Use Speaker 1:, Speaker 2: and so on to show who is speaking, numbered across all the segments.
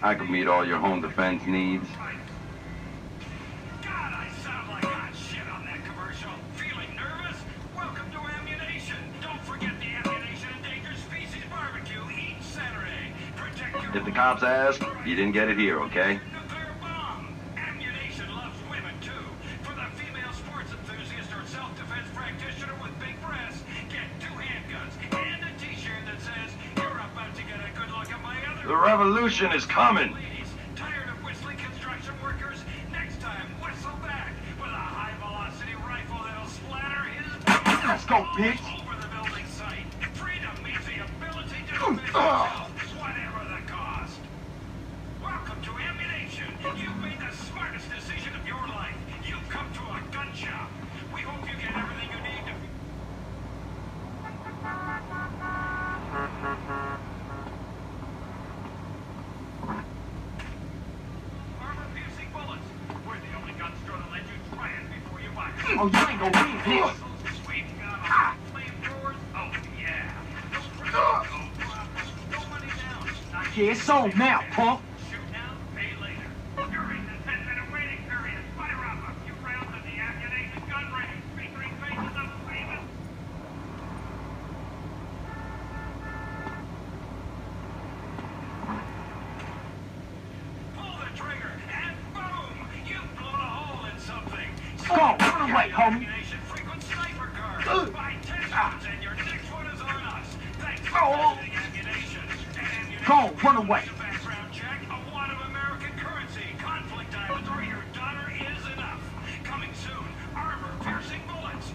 Speaker 1: I could meet all your home defense needs.
Speaker 2: God, I sound like hot shit on that commercial. Feeling nervous? Welcome to Ammunition. Don't forget the Ammunition Endangered Species Barbecue each Saturday. Protect your...
Speaker 1: If the cops ask, you didn't get it here, okay?
Speaker 2: Nuclear bomb. Ammunition loves women, too. For the female sports enthusiast or self-defense practitioner with big breasts, get 2 handguns and a t-shirt that says, "You're about to get a good look at my other..."
Speaker 1: The revolution is coming!
Speaker 2: Ladies, tired of whistling construction workers? Next time, whistle back with a high-velocity rifle that'll splatter his...
Speaker 3: Let's go, bitch!
Speaker 2: ...over the building site. Freedom means the ability to defend yourself, whatever the cost. Welcome to Ammunition. You've made the smartest decision of your life. You've come to a gun shop. We hope you get everything you need to... Armor-piercing bullets. We're the only gun store to let you try it before you buy it.
Speaker 3: Oh, you ain't gonna win this.
Speaker 2: Sweet gun, flamethrowers. Oh, yeah. No money down.
Speaker 3: Yeah, it's on now, punk.
Speaker 2: Shoot now, pay later. During the 10-minute waiting period, fire up a few rounds of the Ammunition gun range, featuring faces of famous... Pull the trigger, and boom! You've blown a hole in something.
Speaker 3: Go on, run away, homie.
Speaker 2: Ammunition frequent sniper card. Buy 10 guns and your next one is on us. Thanks for
Speaker 3: Oh.
Speaker 2: visiting Ammunition.
Speaker 3: Go on, run away.
Speaker 2: Background check, a wad of American currency, conflict diamonds, or your daughter is enough. Coming soon, armor-piercing bullets.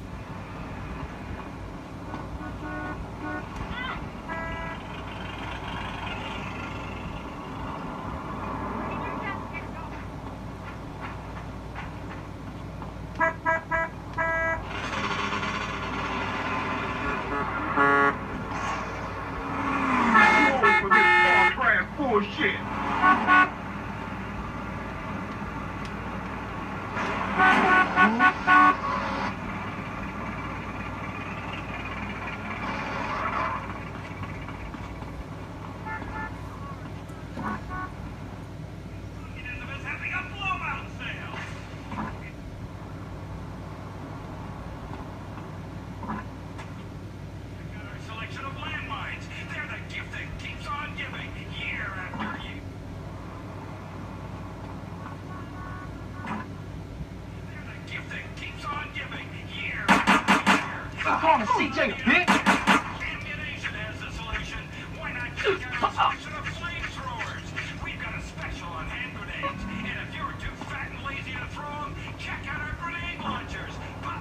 Speaker 3: For this hard bullshit.
Speaker 2: Elizabeth's having a blowout sale. We've got our selection of landmines. They're the gift that keeps on giving, year after year. They're the gift that keeps on giving, year after year.
Speaker 3: I'm calling CJ, bitch.
Speaker 2: Ammunition has the solution. Why not check out our selection of flamethrowers? We've got a special on hand grenades. And if you're too fat and lazy to throw them, check out our grenade launchers. Pop.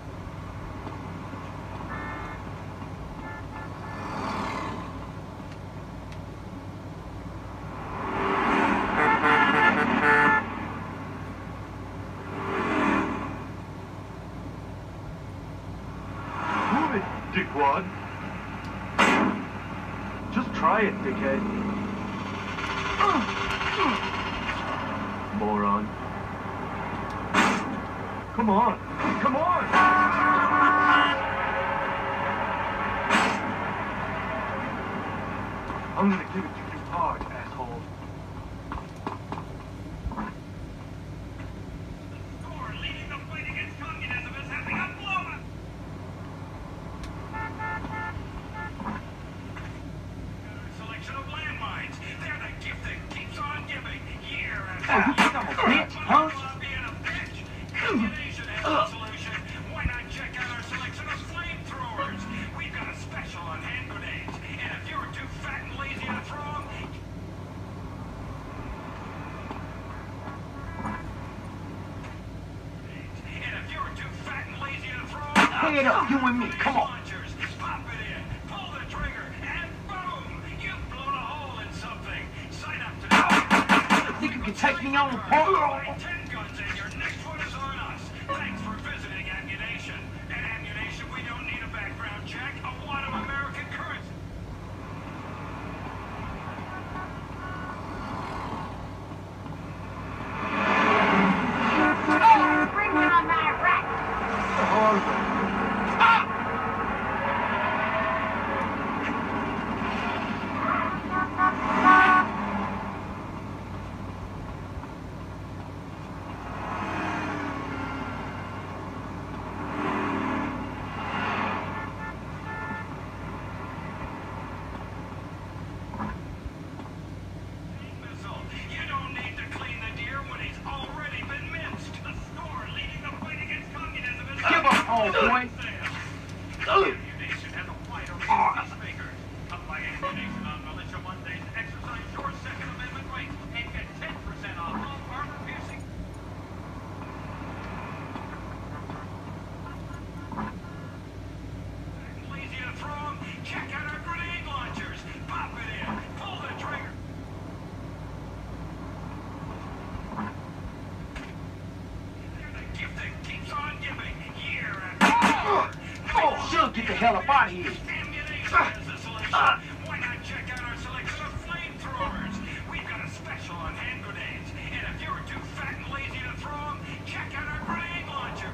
Speaker 3: Move it, dickwad. Just try it, dickhead. Moron. Come on. Come on! I'm gonna give it to you hard, asshole.
Speaker 2: Score leading the fight against communism is having a blowout. Selection of landmines. They're the gift that keeps on giving, year after
Speaker 3: Oh, you think I'm a bitch, huh?
Speaker 2: Stop being a bitch. Ammunition has the solution. Why not check out our selection of flamethrowers? We've got a special on hand grenades. And if you're too fat and lazy to throw them,
Speaker 3: Hang it up, you and me, come on.
Speaker 2: Launchers, pop it in, pull the trigger, and boom! You've blown a hole in something. Sign up today.
Speaker 3: Think you can take me on,
Speaker 2: Buy
Speaker 3: punk?
Speaker 2: 10 guns and your next one is on us. Thanks for visiting Ammunition. At Ammunition, we don't need a background check. A wad of American currency.
Speaker 4: Bring on my rack!
Speaker 3: Oh, boy.
Speaker 2: Ammunition has a wider range of speakers. Come by Ammunition on Militia Mondays, exercise your Second Amendment right, and get 10% off all armor-piercing. Lazy to throw 'em? Check out our grenade launchers. Pop it in. Pull the trigger. They're the gift that keeps on giving, year after year.
Speaker 3: Oh, should get the hell up out of here.
Speaker 2: Ammunition has a selection. Why not check out our selection of flamethrowers? We've got a special on hand grenades. And if you're too fat and lazy to throw 'em, check out our grenade launchers.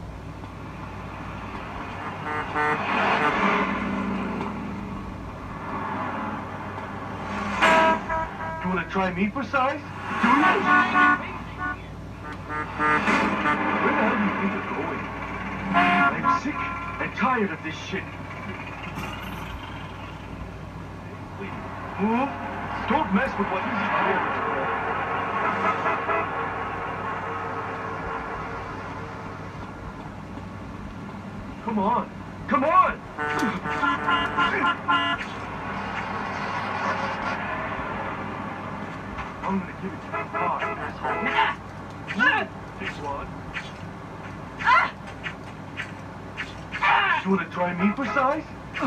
Speaker 3: You wanna try me for size? Do you? Where the hell do you think you're going? I'm sick and tired of this shit. Please, move. Don't mess with what is here. Come on. Come on! I'm gonna give it to you hard, asshole. This one. You wanna try me for size?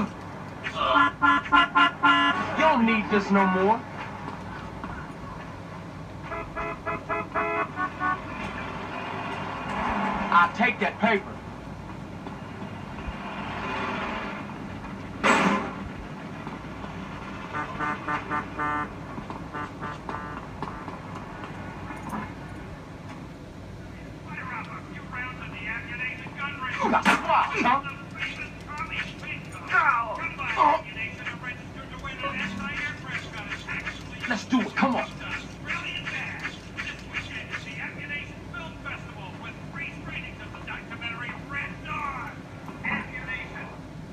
Speaker 3: You don't need this no more. I'll take that paper.
Speaker 2: Fire up a few rounds of the ammunition gun range.
Speaker 3: You got squawks, huh?
Speaker 2: Come by Ammunition and register to win an anti-aircraft gun. It's actually
Speaker 3: Let's do it, come on.
Speaker 2: brilliant dash. This weekend is the Ammunition Film Festival with free screenings of the documentary Red Dawn. Ammunition.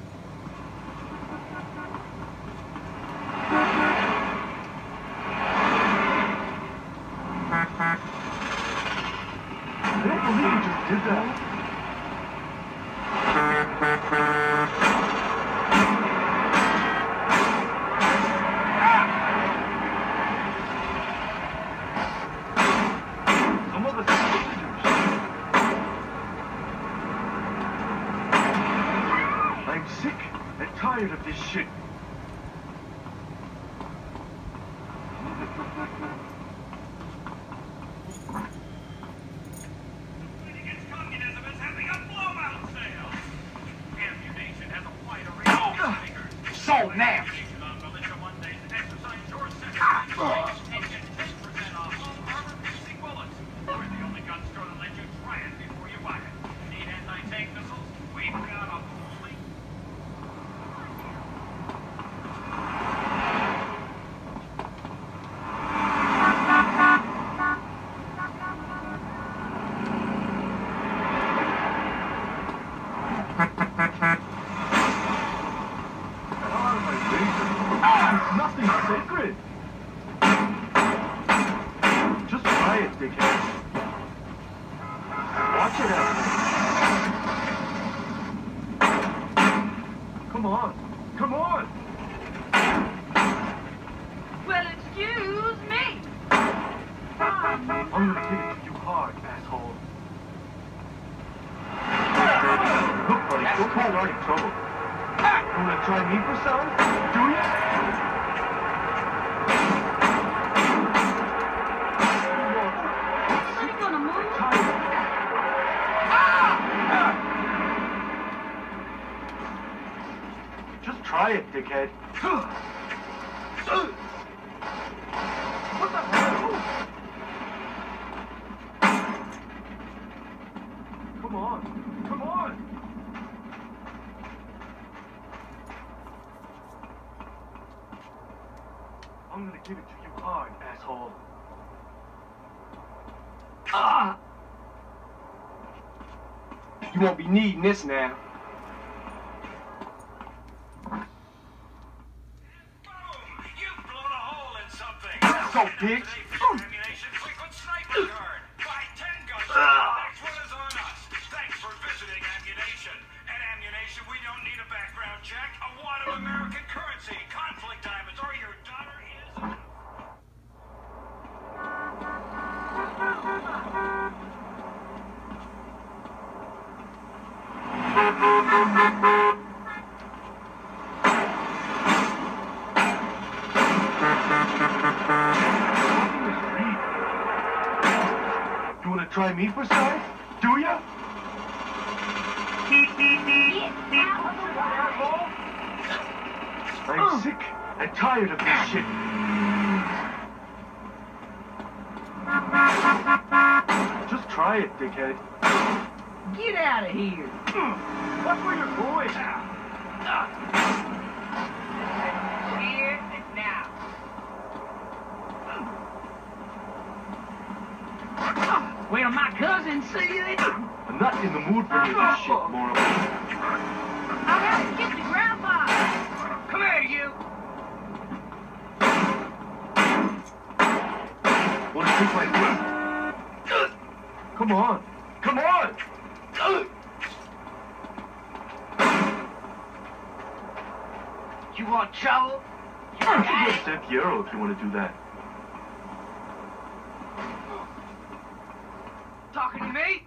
Speaker 3: I don't believe you just did that. Some of us are sisters. I'm sick and tired of this shit.
Speaker 2: Fight against communism is having a blowout sale. Ammunition has a wider range of speakers.
Speaker 3: So now.
Speaker 2: Ammunition on Militia Mondays, exercise your Second Amendment right, and get 10% off all armor-piercing bullets. We're the only gun store that lets you try it before you buy it. Need anti-tank missiles? We've got a fully...
Speaker 3: It's nothing sacred. Just try it, dickhead. Watch it out. Come on. Come on.
Speaker 4: Well, excuse me.
Speaker 3: I'm gonna give it to you hard, asshole. Look, buddy, don't get started trouble. You wanna try me for size? Do you?
Speaker 4: Are you gonna move?
Speaker 3: Just try it, dickhead. What the hell? Come on. Come on. I'm gonna give it to you hard, asshole. Ah! You won't be needing this now.
Speaker 2: Boom! You've blown a hole in something.
Speaker 3: So, bitch.
Speaker 2: Today for your Ammunition frequent sniper card. Buy 10 guns. The next one is on us. Thanks for visiting Ammunition. Ammunition, we don't need a background check. A wad of American currency, conflict diamonds, or your daughter is...
Speaker 3: You wanna try me for size? Do ya? I'm sick and tired of this shit. Just try it, dickhead.
Speaker 5: Get out of here.
Speaker 3: That's where you're going.
Speaker 5: Here and now. Wait till my cousin see it.
Speaker 3: I'm not in the mood for this shit, moron.
Speaker 4: I gotta get to Grandpa.
Speaker 5: Come here, you.
Speaker 3: Want to think like this? Come on. Come on!
Speaker 5: You want trouble? You
Speaker 3: You
Speaker 5: got
Speaker 3: should
Speaker 5: it.
Speaker 3: get San Fierro if you want to do that.
Speaker 5: Talking to me?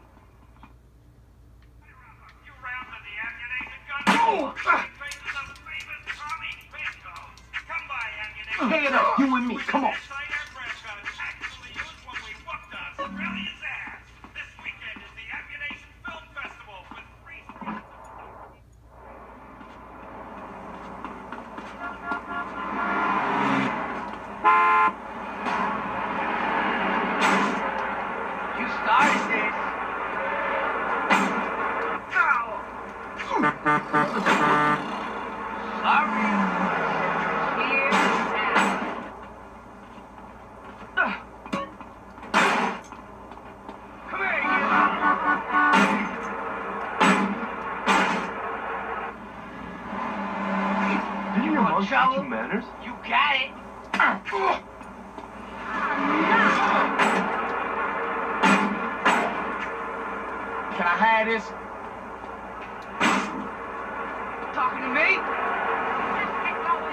Speaker 2: You rounded the ammunition gun.
Speaker 5: Oh!
Speaker 2: Faces of famous Tommy Pinto. Come by, ammunition.
Speaker 5: Hand up, you and me. Come on.
Speaker 2: This aircraft gun is actually used when we whooped us. Really is ass. This weekend is the Ammunition Film Festival with free screens.
Speaker 5: You started this. Sorry. Here now. Come here, you.
Speaker 3: Didn't your
Speaker 5: want
Speaker 3: mom teach
Speaker 5: trouble?
Speaker 3: you manners?
Speaker 5: You got it. Can I have this? Talking to me?
Speaker 4: Just get going.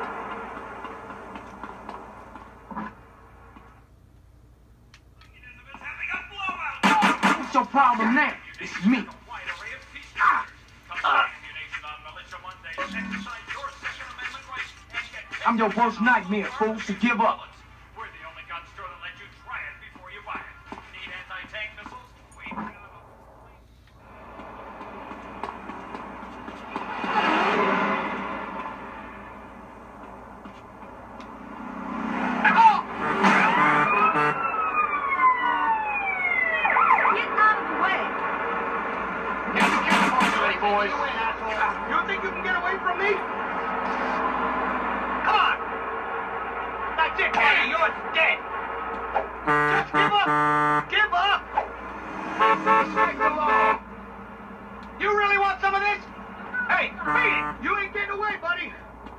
Speaker 2: Is having a blowout.
Speaker 5: What's your problem now? It's me.
Speaker 2: Wide array of peacekeepers. Come to Ammunition on Militia Monday to exercise your Second Amendment rights and get
Speaker 5: I'm your worst nightmare, fool, so give up.
Speaker 2: We're the only gun store that lets you try it before you buy it. Need anti-tank missiles? We have.
Speaker 4: Get out of the way.
Speaker 5: Boys. You think you can get away from me? Come on! That's it, buddy. You're dead. Just give up. Give up. Respect the law. You really want some of this? Hey, beat it. You ain't getting away, buddy.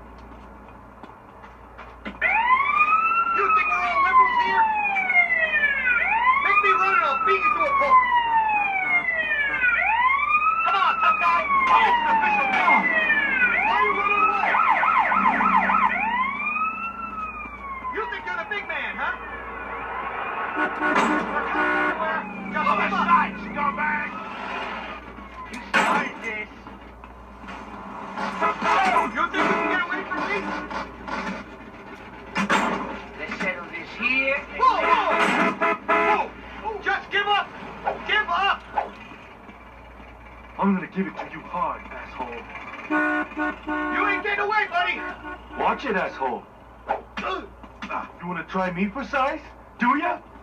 Speaker 5: You think we're all liberals here? Make me run and I'll beat you to a pulp. Come on, tough guy. Oh, it's an official call. Why are you running away? You think you're the big man, huh? We're coming everywhere. Just on the side, scumbag. You started this. You think you can get away from me? Let's settle this here. Whoa! Whoa! Just give up! Give up!
Speaker 3: I'm gonna give it to you hard, asshole.
Speaker 5: You ain't getting away, buddy!
Speaker 3: Watch it, asshole. You wanna try me for size? Do ya?